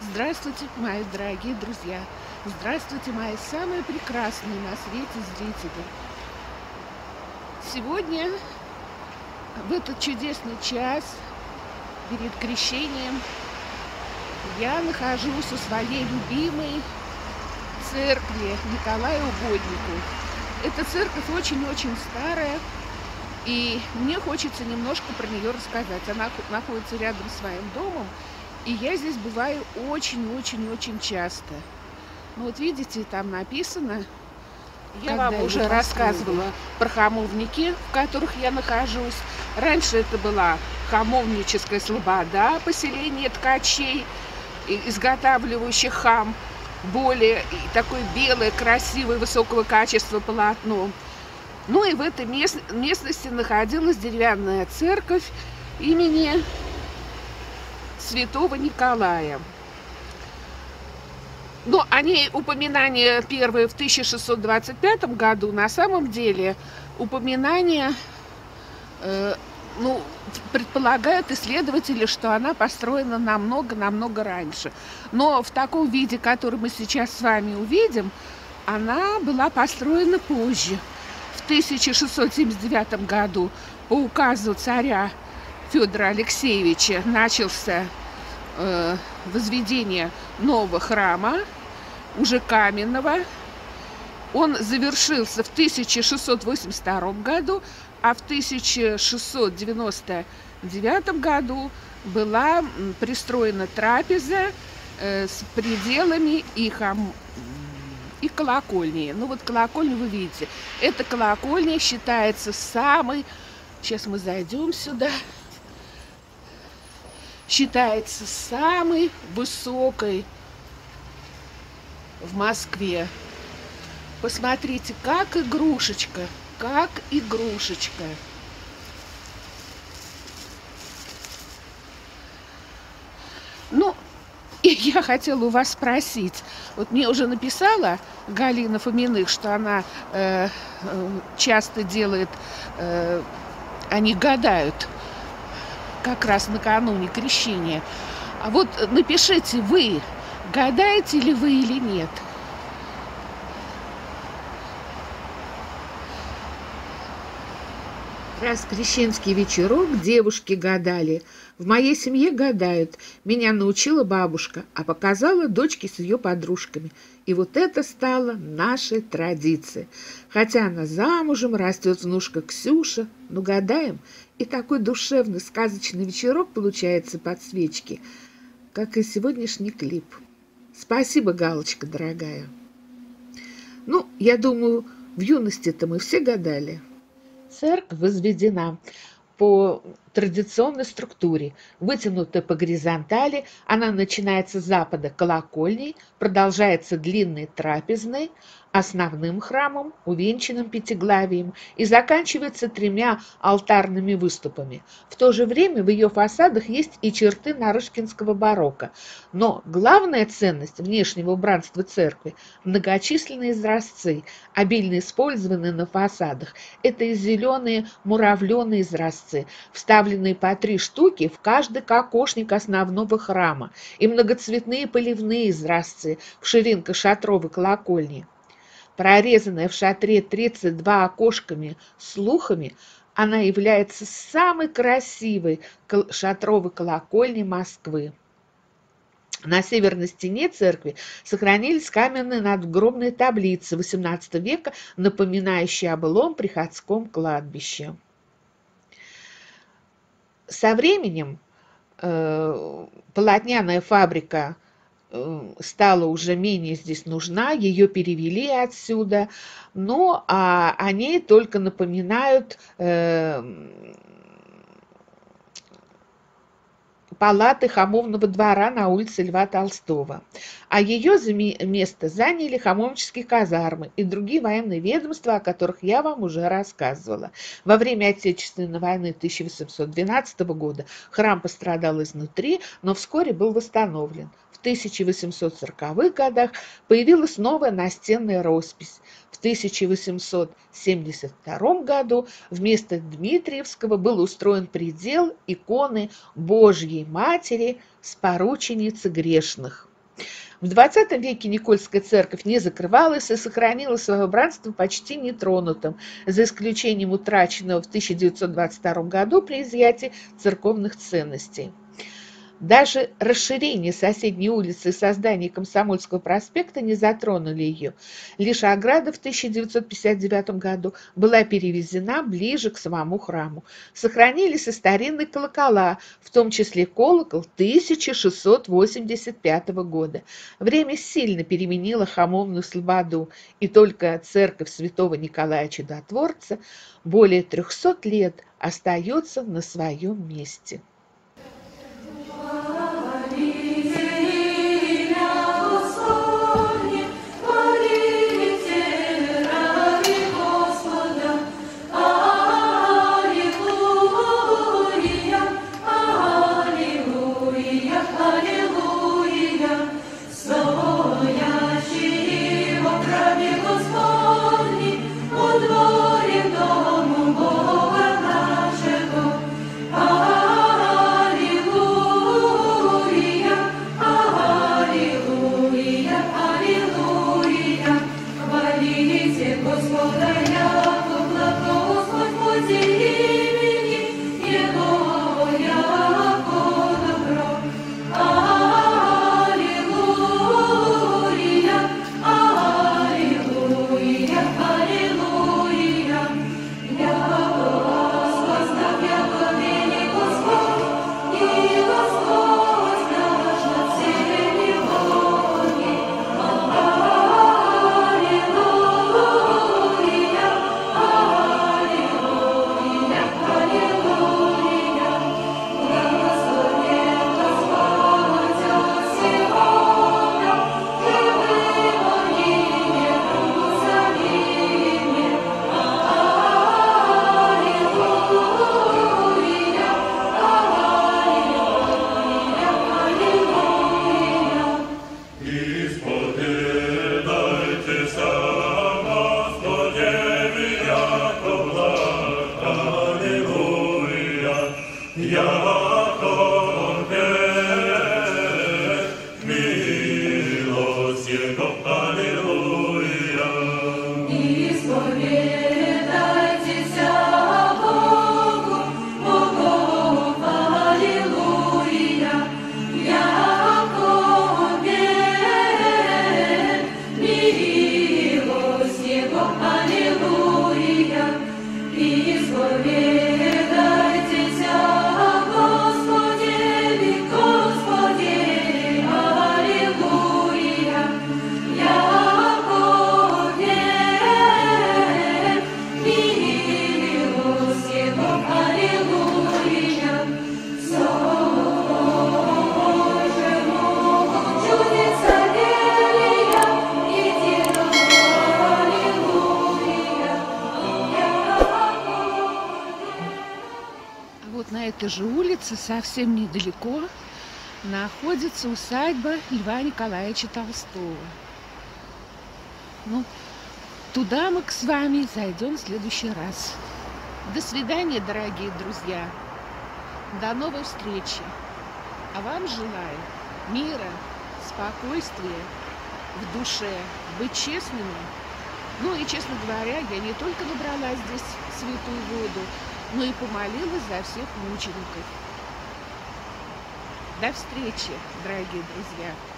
Здравствуйте, мои дорогие друзья! Здравствуйте, мои самые прекрасные на свете зрители! Сегодня, в этот чудесный час, перед крещением, я нахожусь у своей любимой церкви Николаю Угоднику. Эта церковь очень-очень старая, и мне хочется немножко про нее рассказать. Она находится рядом с моим домом, и я здесь бываю очень-очень-очень часто. Ну вот видите, там написано, я вам уже рассказывала про хамовники, в которых я нахожусь. Раньше это была хамовническая слобода, поселение ткачей, изготавливающих хам, более такое белое, красивое, высокого качества полотно. Ну и в этой местности находилась деревянная церковь имени Святого Николая. Но о ней упоминание первое в 1625 году. На самом деле упоминание, предполагают исследователи, что она построена намного раньше. Но в таком виде, который мы сейчас с вами увидим, она была построена позже. В 1679 году по указу царя Федора Алексеевича начался возведение нового храма, уже каменного. Он завершился в 1682 году, а в 1699 году была пристроена трапеза с пределами и колокольней. Ну вот колокольню вы видите. Эта колокольня считается самой... Сейчас мы зайдем сюда. Считается самой высокой в Москве. Посмотрите, как игрушечка, как игрушечка. Ну, и я хотела у вас спросить. Вот мне уже написала Галина Фоминых, что она часто делает, они гадают как раз накануне крещения. А вот напишите вы, гадаете ли вы или нет? Раз крещенский вечерок девушки гадали. В моей семье гадают. Меня научила бабушка, а показала дочке с ее подружками. И вот это стало нашей традицией. Хотя она замужем, растет внушка Ксюша, но гадаем. И такой душевный сказочный вечерок получается под свечки, как и сегодняшний клип. Спасибо, Галочка, дорогая. Ну, я думаю, в юности-то мы все гадали. Церковь возведена по традиционной структуре, вытянутая по горизонтали. Она начинается с запада колокольней, продолжается длинной трапезной, основным храмом, увенчанным пятиглавием, и заканчивается тремя алтарными выступами. В то же время в ее фасадах есть и черты нарышкинского барокко. Но главная ценность внешнего убранства церкви – многочисленные изразцы, обильно использованные на фасадах. Это зеленые муравленые изразцы, вставленные по 3 штуки в каждый кокошник основного храма, и многоцветные поливные изразцы в ширинках шатровой колокольни. Прорезанная в шатре 32 окошками слухами, она является самой красивой шатровой колокольней Москвы. На северной стене церкви сохранились каменные надгробные таблицы XVIII века, напоминающие о былом приходском кладбище. Со временем полотняная фабрика стала уже менее здесь нужна, ее перевели отсюда, но о ней только напоминают палаты Хамовного двора на улице Льва Толстого. А ее место заняли Хамовнические казармы и другие военные ведомства, о которых я вам уже рассказывала. Во время Отечественной войны 1812 года храм пострадал изнутри, но вскоре был восстановлен. В 1840-х годах появилась новая настенная роспись. В 1872 году вместо Дмитриевского был устроен предел иконы Божьей Матери с порученицы грешных. В XX веке Никольская церковь не закрывалась и сохранила свое убранство почти нетронутым, за исключением утраченного в 1922 году при изъятии церковных ценностей. Даже расширение соседней улицы и создание Комсомольского проспекта не затронули ее. Лишь ограда в 1959 году была перевезена ближе к самому храму. Сохранились и старинные колокола, в том числе колокол 1685 года. Время сильно переменило Хамовную слободу, и только церковь святого Николая Чудотворца более 300 лет остается на своем месте. На этой же улице, совсем недалеко, находится усадьба Льва Николаевича Толстого. Ну, туда мы с вами зайдем в следующий раз. До свидания, дорогие друзья. До новой встречи. А вам желаю мира, спокойствия в душе, быть честными. Ну и, честно говоря, я не только набрала здесь святую воду, но и помолилась за всех мучеников. До встречи, дорогие друзья!